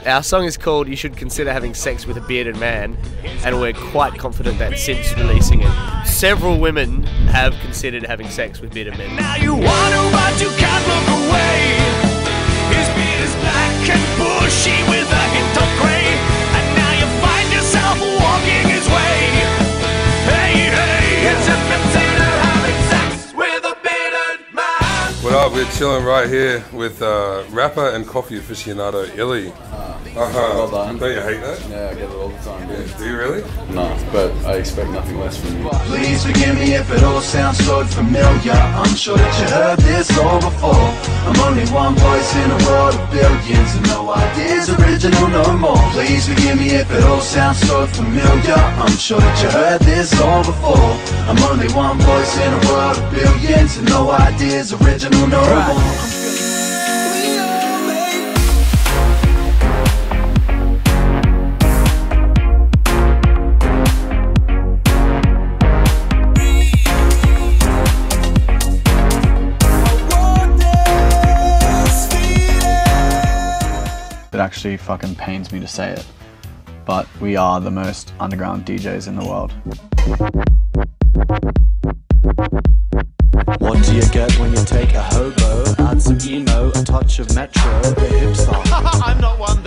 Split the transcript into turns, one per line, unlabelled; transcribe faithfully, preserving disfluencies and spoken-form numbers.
Our song is called You Should Consider Having Sex with a Bearded Man, and we're quite confident that since releasing it, several women have considered having sex with bearded men.
Now you want to, but you can't look away. His beard is black and bushy with a hint of grey, and now you find yourself walking his way. Hey, hey, you should consider having sex with a bearded man.
What up? We're chilling right here with uh, rapper and coffee aficionado Illy. Uh-huh.
Well done.
Don't you hate that?
Yeah, I get it all the time, dude.
Do you really?
No, but I expect nothing less from you.
Please forgive me if it all sounds so familiar. I'm sure that you heard this all before. I'm only one voice in a world of billions, and no idea's original no more. Please forgive me if it all sounds so familiar. I'm sure that you heard this all before. I'm only one voice in a world of billions, and no idea's original no more.
It actually fucking pains me to say it, but we are the most underground D Js in the world.
What do you get when you take a hobo, add some emo, a touch of metro, a hipster?
I'm not one